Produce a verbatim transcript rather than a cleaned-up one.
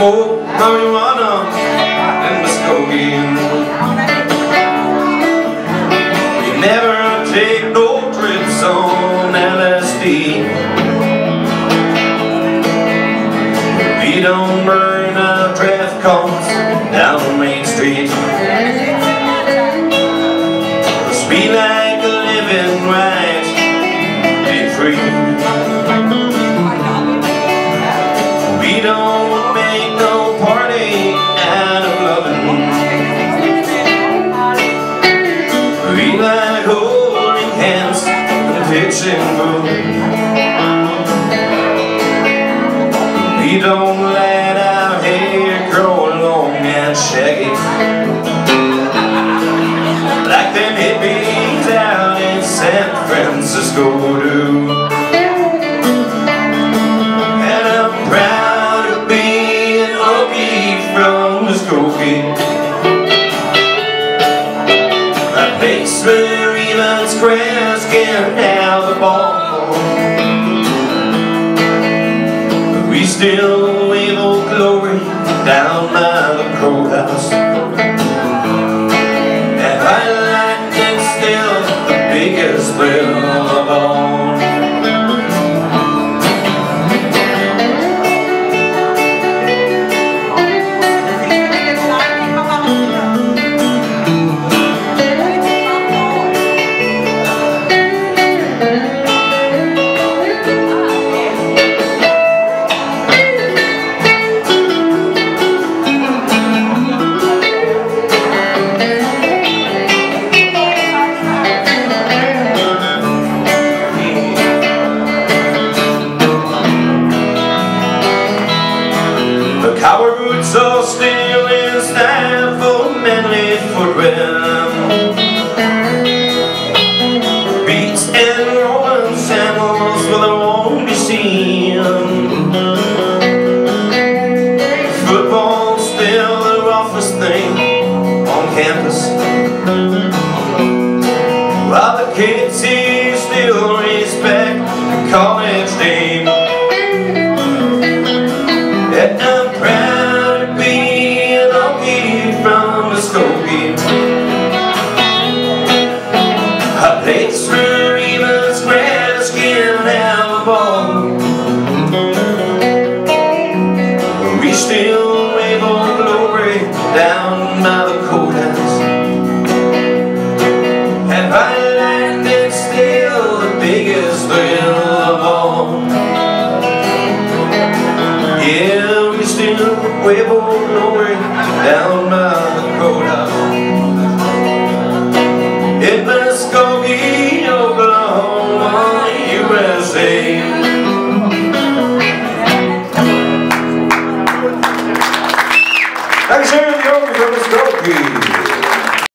smoke marijuana in Muskogee. We never take no trips on L S D. We don't burn our traffic cones down Main Street. Must be like a living right, be free. We don't make no party out of loving. We like holding hands and pitching food. We don't let our hair grow long and shaggy like them hippies out in San Francisco do. And I'm proud to be an Okie from Muskogee, a place where even squares can have the ball. We still wave Old Glory down by the courthouse, and highlight is still the biggest thrill of all. Cowboy boots are still in style for manly footwear. Beats and rolling sandals where they won't be seen. Football's still the roughest thing on campus, while the kids here still respect the college name. And I'm proud to be an Okie from Muskogee, a place where even squares can have a ball. We still wave Old Glory down by the courthouse, and highlight is still the biggest thrill of all. Yeah, we still wave Old Glory down by